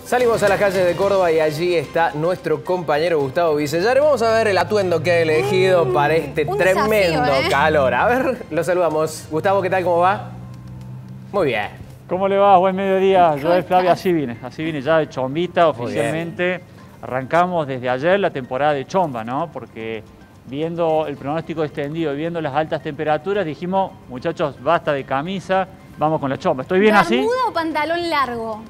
Salimos a las calles de Córdoba y allí está nuestro compañero Gustavo Vicellar. Vamos a ver el atuendo que ha elegido para este tremendo calor. A ver, lo saludamos. Gustavo, ¿qué tal? ¿Cómo va? Muy bien. ¿Cómo le va? Buen mediodía. Yo, Flavia, así vine ya de chombita oficialmente. Arrancamos desde ayer la temporada de chomba, ¿no? Porque viendo el pronóstico extendido y viendo las altas temperaturas, dijimos, muchachos, basta de camisa, vamos con la chomba. ¿Estoy bien así? ¿Bermuda o pantalón largo?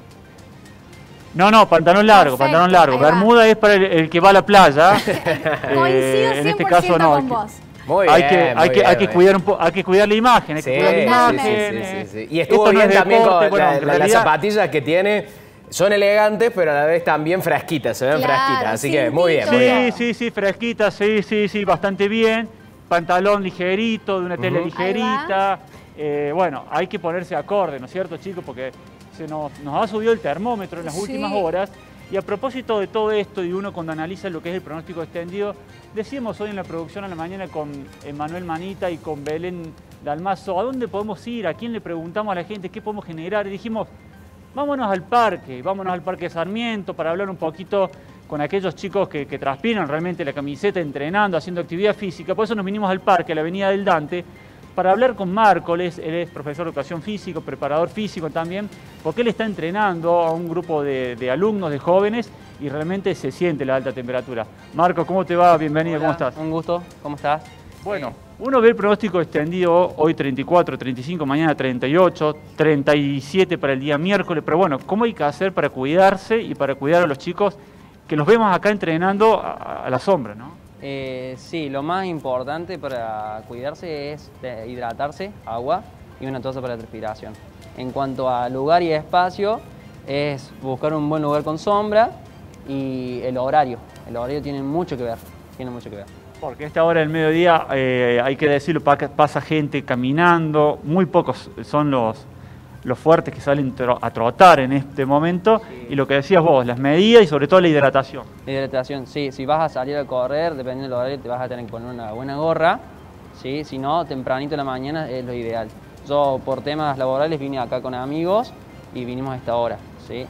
No, pantalón largo, Perfecto, pantalón largo. Bermuda es para el que va a la playa. Coincido 100% en este caso no. con vos. Muy bien, hay que cuidar la imagen, hay que cuidar la imagen. Sí. Y estuvo bien también con las zapatillas que tiene. Son elegantes, pero a la vez también fresquitas, se ven fresquitas. Así que muy bien. Sí, fresquitas, sí, bastante bien. Pantalón ligerito, de una tela ligerita. Bueno, hay que ponerse acorde, ¿no es cierto, chicos? Porque nos ha subido el termómetro en las últimas horas. Y a propósito de todo esto, y uno cuando analiza lo que es el pronóstico extendido, decíamos hoy en la producción a la mañana con Emanuel Manita y con Belén Dalmazo, ¿a dónde podemos ir? ¿A quién le preguntamos a la gente? ¿Qué podemos generar? Y dijimos, vámonos al Parque Sarmiento para hablar un poquito con aquellos chicos que transpiran realmente la camiseta, entrenando, haciendo actividad física. Por eso nos vinimos al parque, a la Avenida del Dante, para hablar con Marco. Él es profesor de educación física, preparador físico también, porque él está entrenando a un grupo de alumnos, de jóvenes, y realmente se siente la alta temperatura. Marco, ¿cómo te va? Bienvenido, Hola, ¿cómo estás? Un gusto, ¿cómo estás? Bueno, uno ve el pronóstico extendido, hoy 34, 35, mañana 38, 37 para el día miércoles, pero bueno, ¿cómo hay que hacer para cuidarse y para cuidar a los chicos que los vemos acá entrenando a la sombra, ¿no? Sí, lo más importante para cuidarse es hidratarse, agua y una toalla para transpiración. En cuanto a lugar y espacio, es buscar un buen lugar con sombra y el horario. El horario tiene mucho que ver, Porque a esta hora del mediodía, hay que decirlo, pasa gente caminando, muy pocos son los fuertes que salen a trotar en este momento, y lo que decías vos, las medidas y sobre todo la hidratación. La hidratación, sí, si vas a salir a correr, dependiendo del horario, te vas a tener que poner una buena gorra, ¿sí? Si no, tempranito en la mañana es lo ideal. Yo por temas laborales vine acá con amigos y vinimos a esta hora, ¿sí?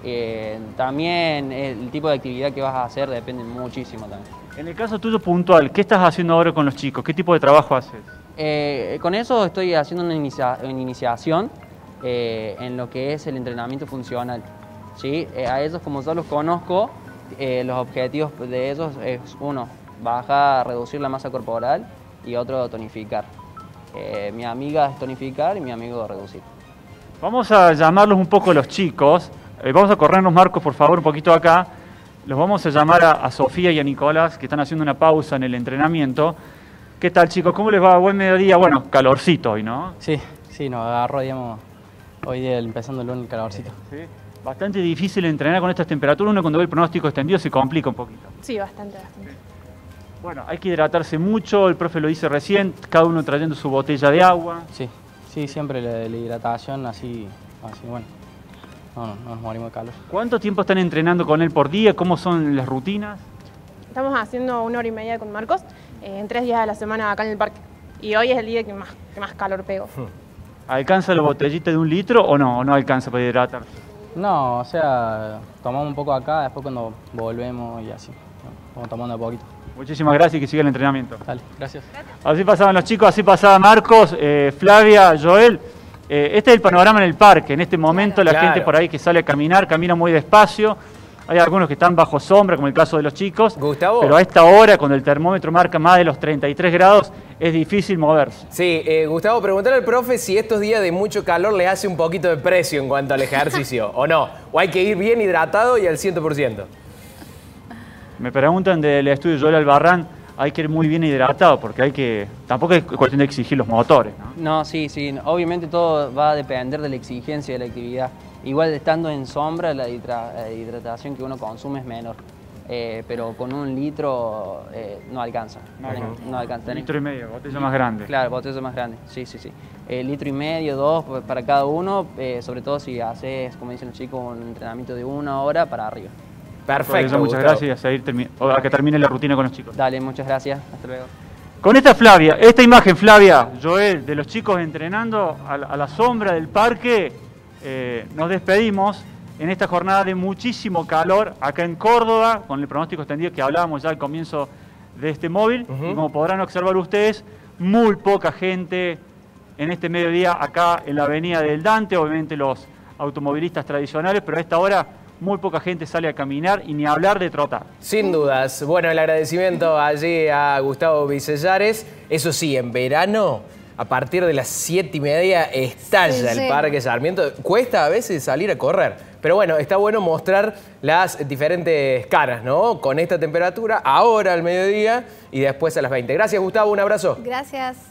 También el tipo de actividad que vas a hacer depende muchísimo también. En el caso tuyo puntual, ¿qué estás haciendo ahora con los chicos? ¿Qué tipo de trabajo haces? Con eso estoy haciendo una iniciación en lo que es el entrenamiento funcional, ¿sí? A ellos, como yo los conozco, los objetivos de ellos es uno, reducir la masa corporal, y otro, tonificar. Mi amiga es tonificar y mi amigo reducir. Vamos a llamarlos un poco los chicos. Vamos a corrernos, Marcos, por favor, un poquito acá. Los vamos a llamar a Sofía y a Nicolás, que están haciendo una pausa en el entrenamiento. ¿Qué tal, chicos? ¿Cómo les va? Buen mediodía. Bueno, calorcito hoy, ¿no? Sí, nos agarró, digamos, hoy día empezando el lunes el calorcito. Sí. Bastante difícil entrenar con estas temperaturas. Uno cuando ve el pronóstico extendido se complica un poquito. Sí, bastante. Bueno, hay que hidratarse mucho, el profe lo dice recién, cada uno trayendo su botella de agua. Sí, siempre la hidratación, así bueno, no nos morimos de calor. ¿Cuánto tiempo están entrenando con él por día? ¿Cómo son las rutinas? Estamos haciendo 1 hora y media con Marcos, en 3 días de la semana acá en el parque. Y hoy es el día que más calor pego. ¿Alcanza la botellita de 1 litro o no? ¿O no alcanza para hidratarse? No, o sea, tomamos un poco acá, después cuando volvemos y así, vamos tomando de poquito. Muchísimas gracias y que siga el entrenamiento. Dale, gracias. Así pasaban los chicos, así pasaba Marcos, Flavia, Joel. Este es el panorama en el parque. En este momento la gente por ahí que sale a caminar, camina muy despacio. Hay algunos que están bajo sombra, como el caso de los chicos. Gustavo. Pero a esta hora, cuando el termómetro marca más de los 33 grados, es difícil moverse. Sí, Gustavo, preguntarle al profe si estos días de mucho calor le hace un poquito de precio en cuanto al ejercicio, o no. O hay que ir bien hidratado y al 100%. Me preguntan del estudio Joel Albarrán, hay que ir muy bien hidratado, porque tampoco es cuestión de exigir los motores, ¿no? No, sí, obviamente todo va a depender de la exigencia de la actividad. Igual estando en sombra, la hidratación que uno consume es menor. Pero con 1 litro no alcanza. No alcanza. 1,5 litros, botella más grande. Claro, botella más grande, sí. 1,5 litros, 2 para cada uno, sobre todo si haces, como dicen los chicos, un entrenamiento de 1 hora para arriba. Perfecto, muchas gracias, a que termine la rutina con los chicos. Dale, muchas gracias, hasta luego. Con esta imagen, Flavia, Joel, de los chicos entrenando a la sombra del parque, nos despedimos. en esta jornada de muchísimo calor acá en Córdoba, con el pronóstico extendido que hablábamos ya al comienzo de este móvil. Y como podrán observar ustedes, muy poca gente en este mediodía acá en la avenida del Dante, obviamente los automovilistas tradicionales, pero a esta hora muy poca gente sale a caminar y ni a hablar de trotar. Sin dudas. Bueno, el agradecimiento allí a Gustavo Vicellares. Eso sí, en verano, a partir de las 7:30 estalla el Parque Sarmiento. Cuesta a veces salir a correr. Pero bueno, está bueno mostrar las diferentes caras, ¿no? Con esta temperatura, ahora al mediodía y después a las 20. Gracias, Gustavo. Un abrazo. Gracias.